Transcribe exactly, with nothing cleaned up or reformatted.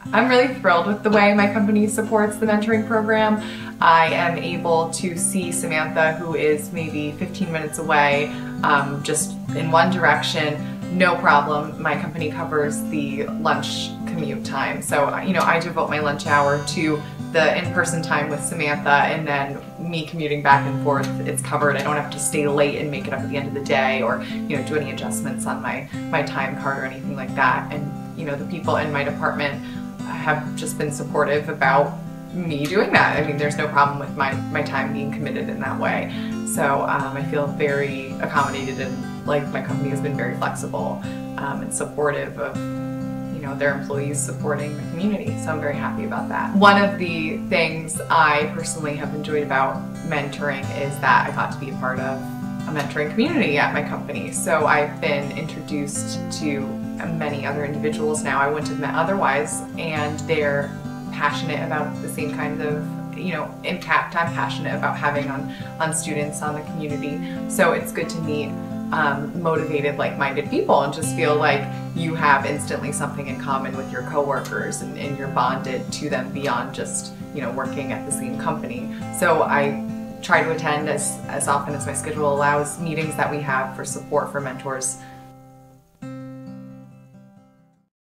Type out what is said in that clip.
I'm really thrilled with the way my company supports the mentoring program. I am able to see Samantha, who is maybe fifteen minutes away, um, just in one direction, no problem. My company covers the lunch commute time. So, you know, I devote my lunch hour to the in-person time with Samantha, and then me commuting back and forth, it's covered. I don't have to stay late and make it up at the end of the day, or, you know, do any adjustments on my, my time card or anything like that. And, you know, the people in my department have just been supportive about me doing that. I mean, there's no problem with my, my time being committed in that way. So um, I feel very accommodated, and like my company has been very flexible um, and supportive of you know their employees supporting the community. So I'm very happy about that. One of the things I personally have enjoyed about mentoring is that I got to be a part of a mentoring community at my company. So I've been introduced to many other individuals now I wouldn't have met otherwise, and they're passionate about the same kinds of you know impact I'm passionate about having on on students, on the community. So it's good to meet um, motivated, like-minded people and just feel like you have instantly something in common with your coworkers, and, and you're bonded to them beyond just you know working at the same company. So I try to attend as, as often as my schedule allows meetings that we have for support for mentors